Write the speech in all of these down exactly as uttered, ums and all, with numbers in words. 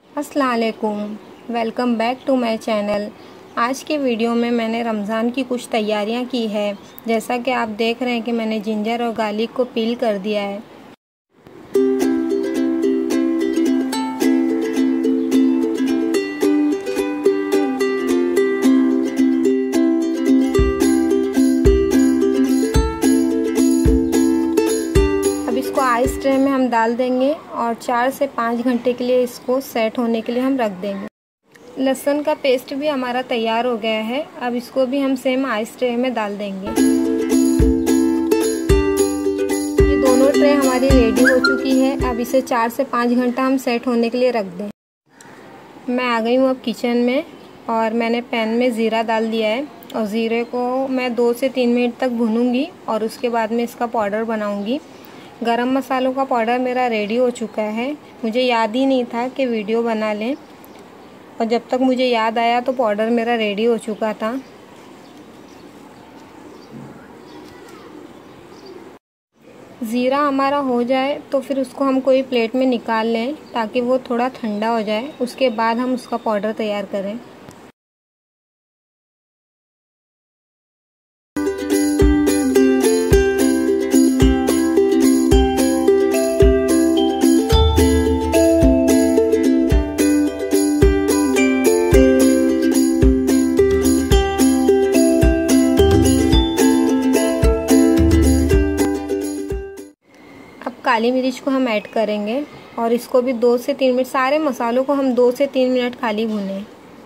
अस्सलाम वालेकुम, welcome back to my channel. आज के वीडियो में मैंने रमज़ान की कुछ तैयारियां की है। जैसा कि आप देख रहे हैं कि मैंने जिंजर और गार्लिक को पील कर दिया है। अब इसको आइस ट्रे में हम डाल देंगे और चार से पाँच घंटे के लिए इसको सेट होने के लिए हम रख देंगे। लहसुन का पेस्ट भी हमारा तैयार हो गया है। अब इसको भी हम सेम आइस ट्रे में डाल देंगे। ये दोनों ट्रे हमारी रेडी हो चुकी है। अब इसे चार से पाँच घंटा हम सेट होने के लिए रख दें। मैं आ गई हूँ अब किचन में और मैंने पैन में ज़ीरा डाल दिया है और ज़ीरे को मैं दो से तीन मिनट तक भूनूंगी और उसके बाद में इसका पाउडर बनाऊंगी। गरम मसालों का पाउडर मेरा रेडी हो चुका है। मुझे याद ही नहीं था कि वीडियो बना लें और जब तक मुझे याद आया तो पाउडर मेरा रेडी हो चुका था। ज़ीरा हमारा हो जाए तो फिर उसको हम कोई प्लेट में निकाल लें ताकि वो थोड़ा ठंडा हो जाए। उसके बाद हम उसका पाउडर तैयार करें। काली मिर्च को हम ऐड करेंगे और इसको भी दो से तीन मिनट, सारे मसालों को हम दो से तीन मिनट खाली भूनें।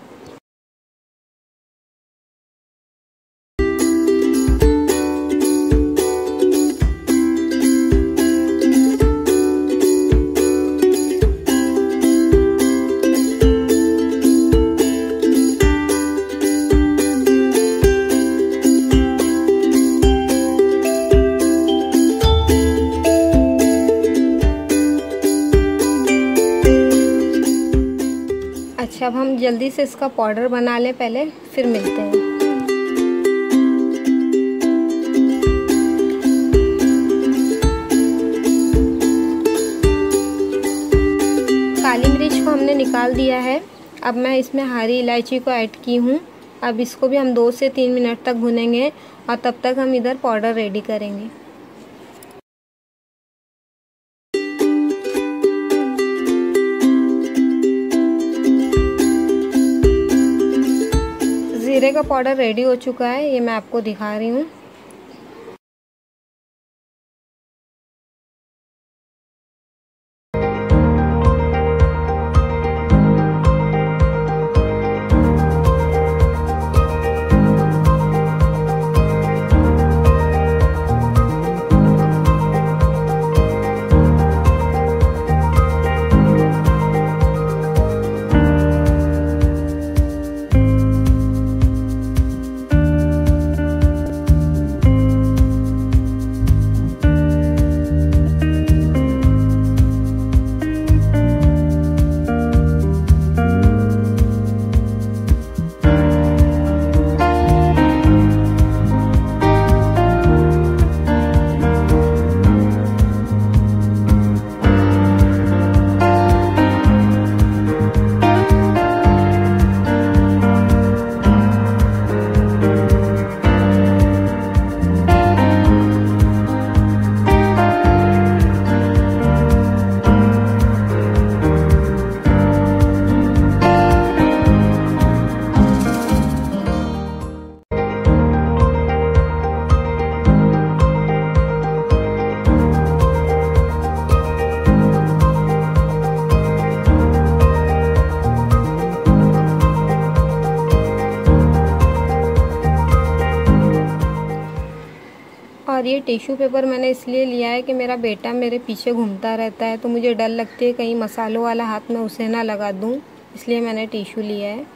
अच्छा, अब हम जल्दी से इसका पाउडर बना लें पहले, फिर मिलते हैं। काली मिर्च को हमने निकाल दिया है। अब मैं इसमें हरी इलायची को ऐड की हूँ। अब इसको भी हम दो से तीन मिनट तक भुनेंगे और तब तक हम इधर पाउडर रेडी करेंगे। जीरे का पाउडर रेडी हो चुका है, ये मैं आपको दिखा रही हूँ। और ये टिश्यू पेपर मैंने इसलिए लिया है कि मेरा बेटा मेरे पीछे घूमता रहता है तो मुझे डर लगती है कहीं मसालों वाला हाथ में उसे ना लगा दूं, इसलिए मैंने टिश्यू लिया है।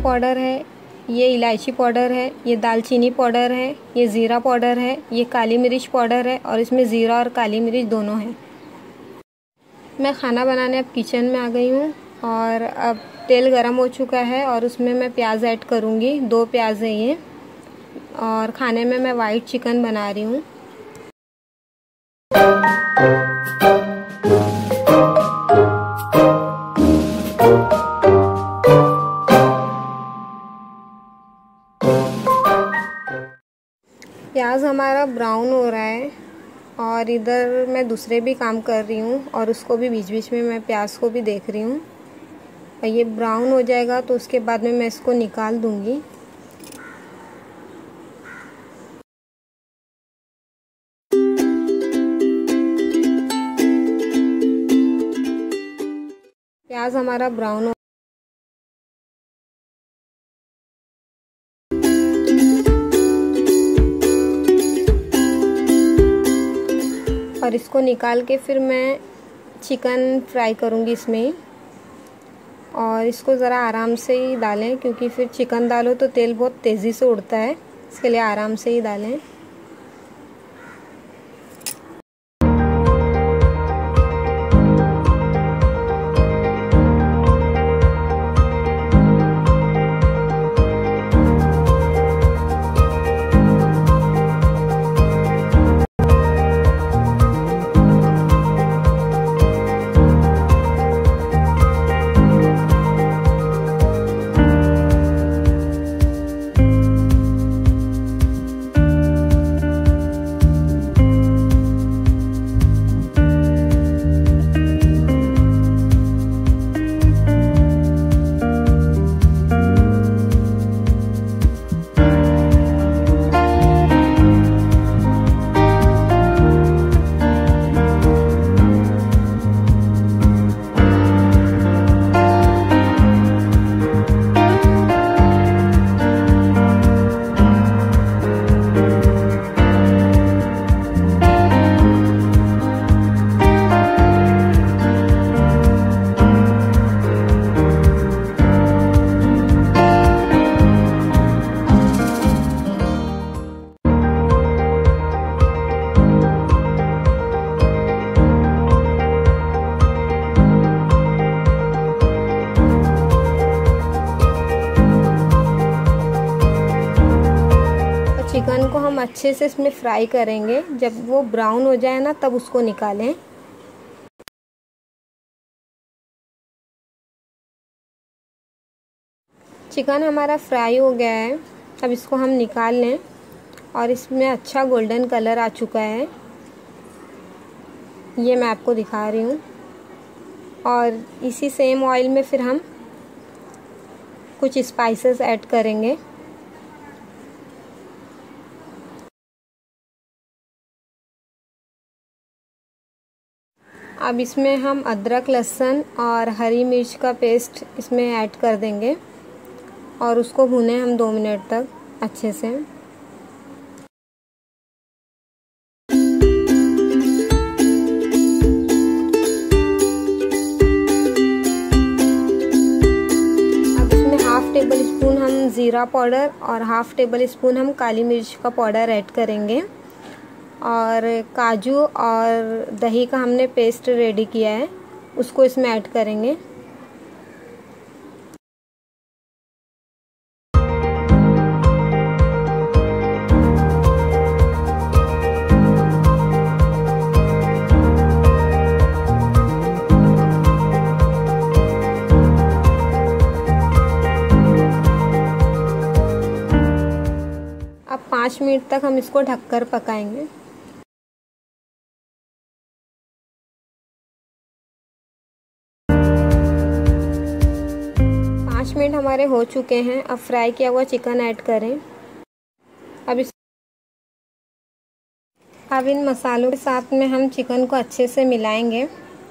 पाउडर है, ये इलायची पाउडर है, ये दालचीनी पाउडर है, ये ज़ीरा पाउडर है, ये काली मिर्च पाउडर है और इसमें ज़ीरा और काली मिर्च दोनों हैं। मैं खाना बनाने अब किचन में आ गई हूँ और अब तेल गरम हो चुका है और उसमें मैं प्याज ऐड करूँगी। दो प्याज है ये, और खाने में मैं वाइट चिकन बना रही हूँ। प्याज हमारा ब्राउन हो रहा है और इधर मैं दूसरे भी काम कर रही हूँ और उसको भी बीच बीच में मैं प्याज को भी देख रही हूँ। और ये ब्राउन हो जाएगा तो उसके बाद में मैं इसको निकाल दूँगी। प्याज हमारा ब्राउन हो और इसको निकाल के फिर मैं चिकन फ्राई करूँगी इसमें। और इसको ज़रा आराम से ही डालें, क्योंकि फिर चिकन डालो तो तेल बहुत तेज़ी से उड़ता है, इसके लिए आराम से ही डालें। चिकन को हम अच्छे से इसमें फ्राई करेंगे। जब वो ब्राउन हो जाए ना तब उसको निकालें। चिकन हमारा फ्राई हो गया है, अब इसको हम निकाल लें। और इसमें अच्छा गोल्डन कलर आ चुका है, ये मैं आपको दिखा रही हूँ। और इसी सेम ऑयल में फिर हम कुछ स्पाइसेस ऐड करेंगे। अब इसमें हम अदरक, लहसुन और हरी मिर्च का पेस्ट इसमें ऐड कर देंगे और उसको भूनें हम दो मिनट तक अच्छे से। अब इसमें हाफ टेबल स्पून हम ज़ीरा पाउडर और हाफ टेबल स्पून हम काली मिर्च का पाउडर ऐड करेंगे। और काजू और दही का हमने पेस्ट रेडी किया है, उसको इसमें ऐड करेंगे। अब पाँच मिनट तक हम इसको ढककर पकाएंगे। पाँच मिनट हमारे हो चुके हैं। अब फ्राई किया हुआ चिकन ऐड करें। अब इस अब इन मसालों के साथ में हम चिकन को अच्छे से मिलाएंगे।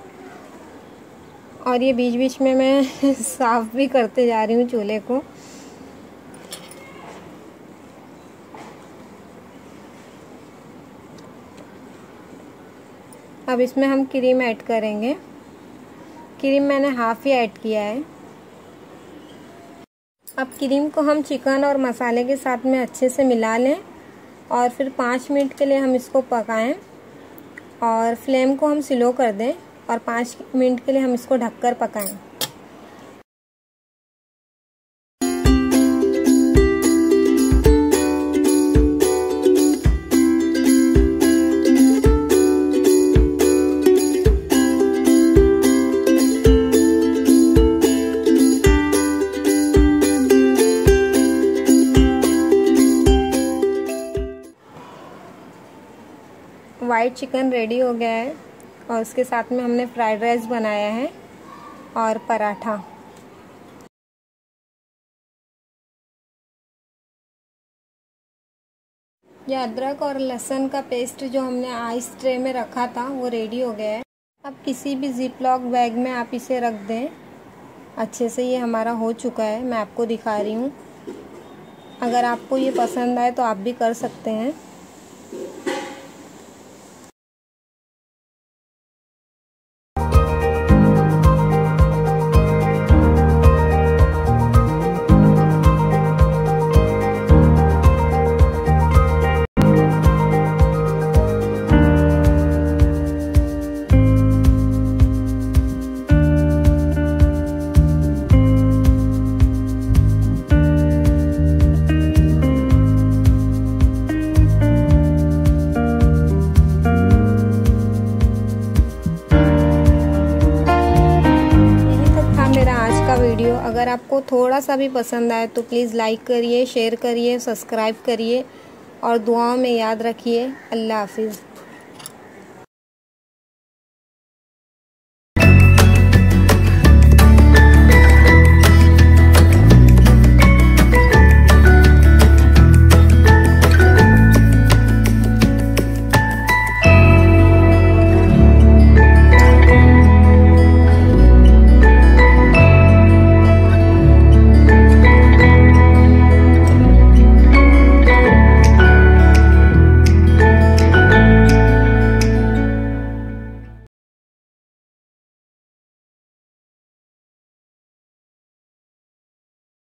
और ये बीच बीच में मैं साफ भी करते जा रही हूँ चूल्हे को। अब इसमें हम क्रीम ऐड करेंगे। क्रीम मैंने हाफ ही ऐड किया है। अब क्रीम को हम चिकन और मसाले के साथ में अच्छे से मिला लें और फिर पाँच मिनट के लिए हम इसको पकाएं और फ्लेम को हम स्लो कर दें और पाँच मिनट के लिए हम इसको ढककर पकाएं। वाइट चिकन रेडी हो गया है और उसके साथ में हमने फ्राइड राइस बनाया है और पराठा। ये अदरक और लहसुन का पेस्ट जो हमने आइस ट्रे में रखा था वो रेडी हो गया है। अब किसी भी जिप लॉक बैग में आप इसे रख दें। अच्छे से ये हमारा हो चुका है, मैं आपको दिखा रही हूँ। अगर आपको ये पसंद आए तो आप भी कर सकते हैं। वीडियो अगर आपको थोड़ा सा भी पसंद आए तो प्लीज़ लाइक करिए, शेयर करिए, सब्सक्राइब करिए और दुआओं में याद रखिए। अल्लाह हाफिज़।